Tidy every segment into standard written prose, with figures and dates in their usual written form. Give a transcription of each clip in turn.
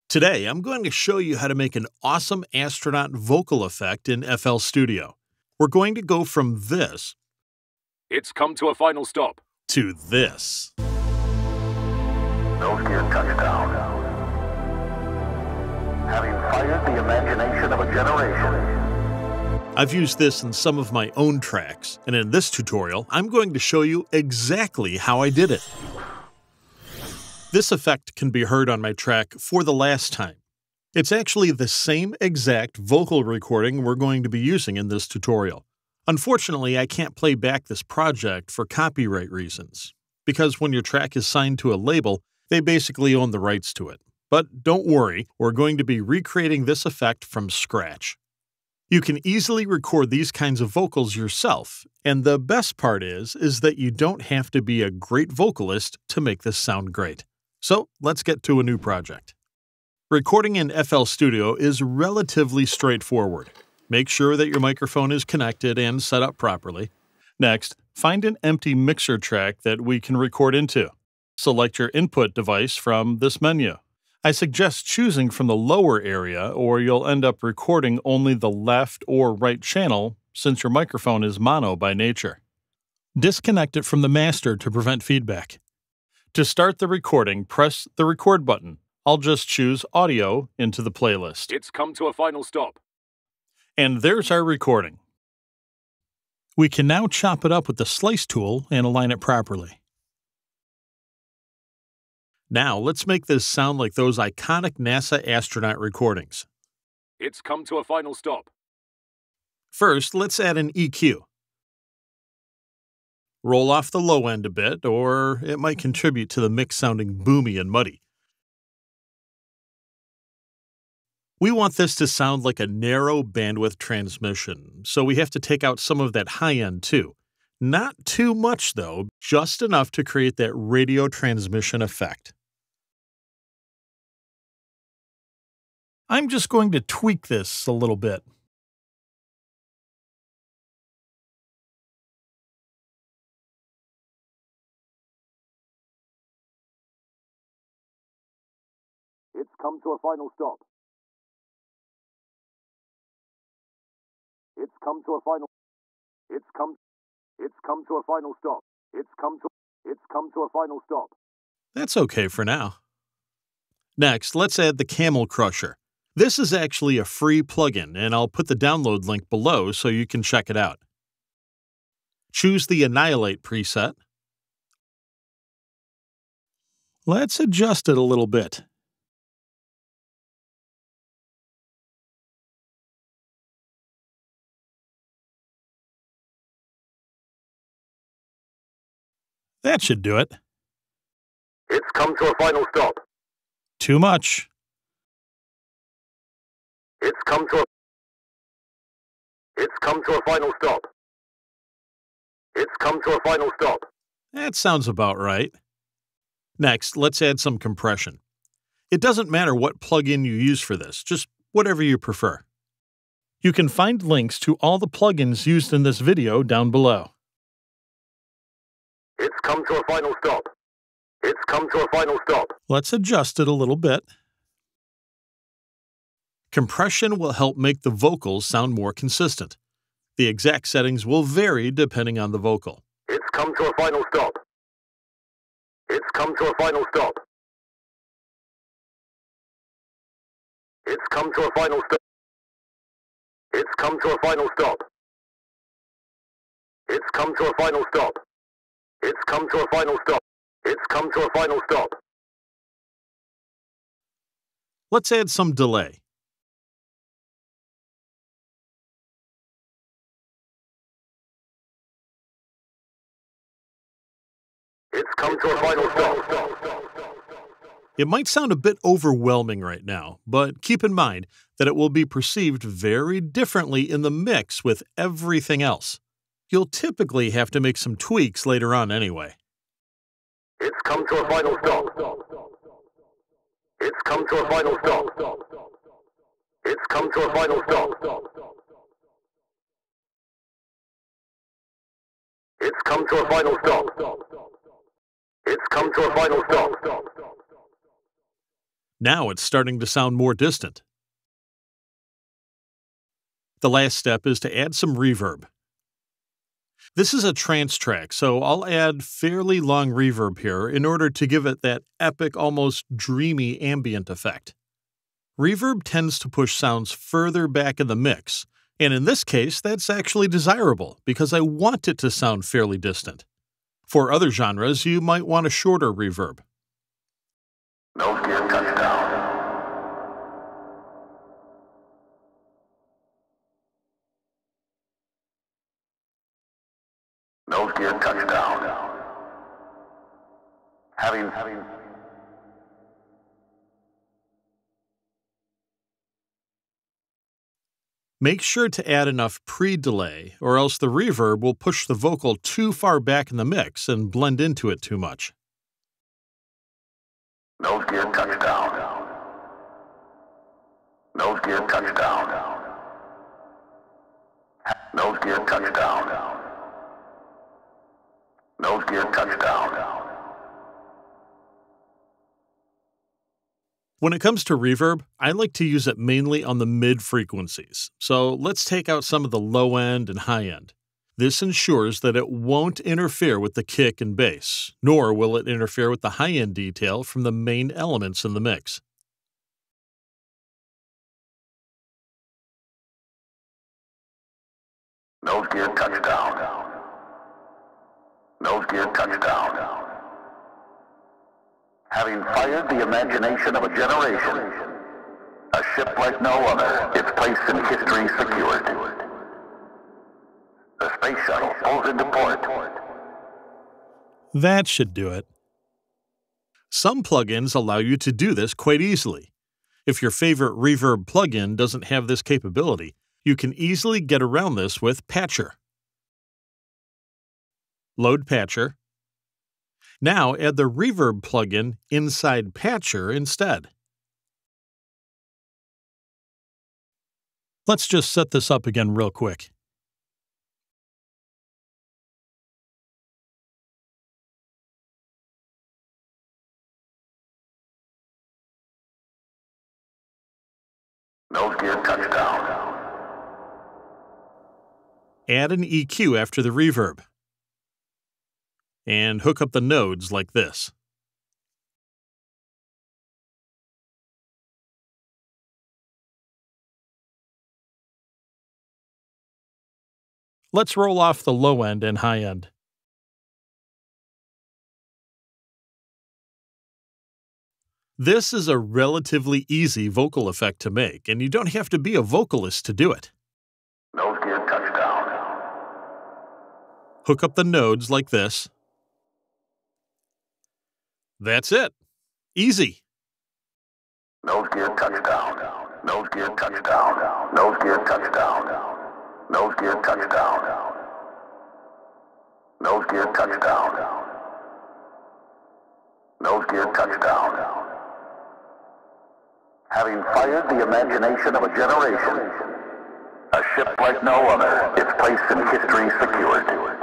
Today, I'm going to show you how to make an awesome astronaut vocal effect in FL Studio. We're going to go from this It's come to a final stop. to this. Nose gear touchdown. Having fired the imagination of a generation. I've used this in some of my own tracks, and in this tutorial, I'm going to show you exactly how I did it. This effect can be heard on my track For the Last Time. It's actually the same exact vocal recording we're going to be using in this tutorial. Unfortunately, I can't play back this project for copyright reasons, because when your track is signed to a label, they basically own the rights to it. But don't worry, we're going to be recreating this effect from scratch. You can easily record these kinds of vocals yourself, and the best part is that you don't have to be a great vocalist to make this sound great. So let's get to a new project. Recording in FL Studio is relatively straightforward. Make sure that your microphone is connected and set up properly. Next, find an empty mixer track that we can record into. Select your input device from this menu. I suggest choosing from the lower area, or you'll end up recording only the left or right channel since your microphone is mono by nature. Disconnect it from the master to prevent feedback. To start the recording, press the record button. I'll just choose audio into the playlist. It's come to a final stop. And there's our recording. We can now chop it up with the slice tool and align it properly. Now let's make this sound like those iconic NASA astronaut recordings. It's come to a final stop. First, let's add an EQ. Roll off the low end a bit, or it might contribute to the mix sounding boomy and muddy. We want this to sound like a narrow bandwidth transmission, so we have to take out some of that high end too. Not too much though, just enough to create that radio transmission effect. I'm just going to tweak this a little bit. It's come to a final stop. It's come to a final. It's come to a final stop. It's come to a final stop. That's okay for now. Next, let's add the Camel Crusher. This is actually a free plugin, and I'll put the download link below so you can check it out. Choose the Annihilate preset. Let's adjust it a little bit. That should do it. It's come to a final stop. Too much. It's come to a final stop. It's come to a final stop. That sounds about right. Next, let's add some compression. It doesn't matter what plugin you use for this, just whatever you prefer. You can find links to all the plugins used in this video down below. It's come to a final stop. It's come to a final stop. Let's adjust it a little bit. Compression will help make the vocals sound more consistent. The exact settings will vary depending on the vocal. It's come to a final stop. It's come to a final stop. It's come to a final stop. It's come to a final stop. It's come to a final stop. It's come to a final stop. It's come to a final stop. Let's add some delay. It's come to a final stop. It might sound a bit overwhelming right now, but keep in mind that it will be perceived very differently in the mix with everything else. You'll typically have to make some tweaks later on anyway. It's come to a final stop. It's come to a final stop. It's come to a final stop. It's come to a final stop. It's come to a final stop. Now it's starting to sound more distant. The last step is to add some reverb. This is a trance track, so I'll add fairly long reverb here in order to give it that epic, almost dreamy ambient effect. Reverb tends to push sounds further back in the mix, and in this case, that's actually desirable because I want it to sound fairly distant. For other genres, you might want a shorter reverb. Nose gear touchdown. Nose gear touchdown. Having. Make sure to add enough pre-delay, or else the reverb will push the vocal too far back in the mix and blend into it too much. Nose gear touchdown. Nose gear touchdown. Nose gear touchdown. Nose gear touchdown. When it comes to reverb, I like to use it mainly on the mid-frequencies, so let's take out some of the low end and high end. This ensures that it won't interfere with the kick and bass, nor will it interfere with the high-end detail from the main elements in the mix. Nose gear touchdown. Nose gear touchdown. Having fired the imagination of a generation, a ship like no other, its place in history secured. The space shuttle pulls into port. That should do it. Some plugins allow you to do this quite easily. If your favorite reverb plugin doesn't have this capability, you can easily get around this with Patcher. Load Patcher. Now add the reverb plugin inside Patcher instead. Let's just set this up again real quick. Nose gear touchdown. Add an EQ after the reverb. And hook up the nodes like this. Let's roll off the low end and high end. This is a relatively easy vocal effect to make, and you don't have to be a vocalist to do it. Nose gear touchdown. Hook up the nodes like this. That's it. Easy. Nose gear touchdown. Nose gear touchdown. Nose gear touchdown. Nose gear touchdown. Nose gear touchdown. Nose gear touchdown. Having fired the imagination of a generation, a ship like no other, its place in history secured.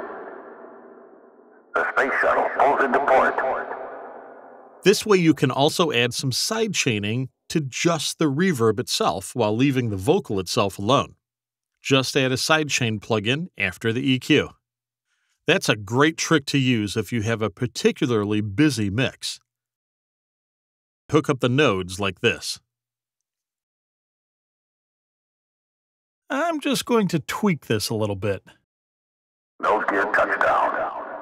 The space shuttle pulls into port. This way you can also add some sidechaining to just the reverb itself while leaving the vocal itself alone. Just add a sidechain plugin after the EQ. That's a great trick to use if you have a particularly busy mix. Hook up the nodes like this. I'm just going to tweak this a little bit. Nose gear touchdown.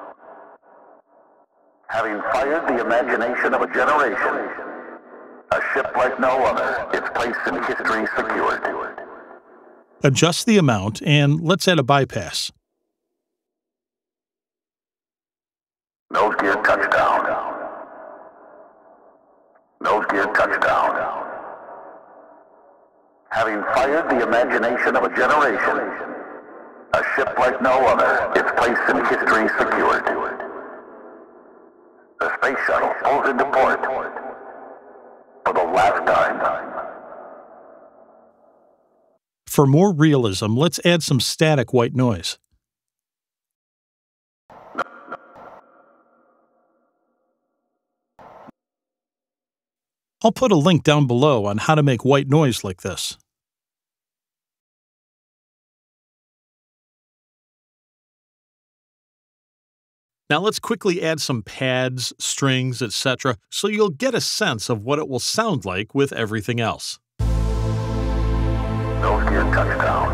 Having fired the imagination of a generation, a ship like no other, its place in history secured. Adjust the amount and let's add a bypass. Nose gear touchdown. Nose gear touchdown. Having fired the imagination of a generation, a ship like no other, its place in history secured. The space shuttle pulls into port for the last time. For more realism, let's add some static white noise. I'll put a link down below on how to make white noise like this. Now let's quickly add some pads, strings, etc., so you'll get a sense of what it will sound like with everything else. Nose gear touchdown.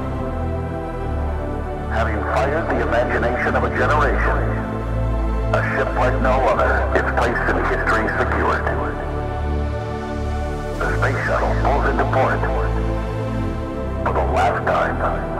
Having fired the imagination of a generation, a ship like no other, its place in history secured. The space shuttle pulls into port for the last time.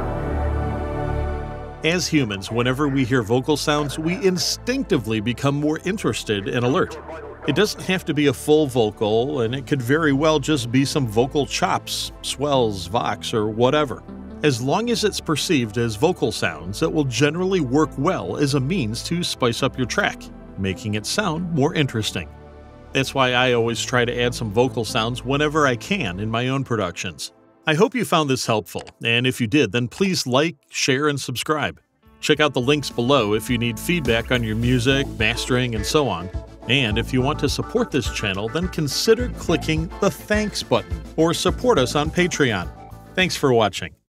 As humans, whenever we hear vocal sounds, we instinctively become more interested and alert. It doesn't have to be a full vocal, and it could very well just be some vocal chops, swells, vox, or whatever. As long as it's perceived as vocal sounds, it will generally work well as a means to spice up your track, making it sound more interesting. That's why I always try to add some vocal sounds whenever I can in my own productions. I hope you found this helpful, and if you did, then please like, share, and subscribe. Check out the links below if you need feedback on your music, mastering, and so on. And if you want to support this channel, then consider clicking the thanks button or support us on Patreon. Thanks for watching.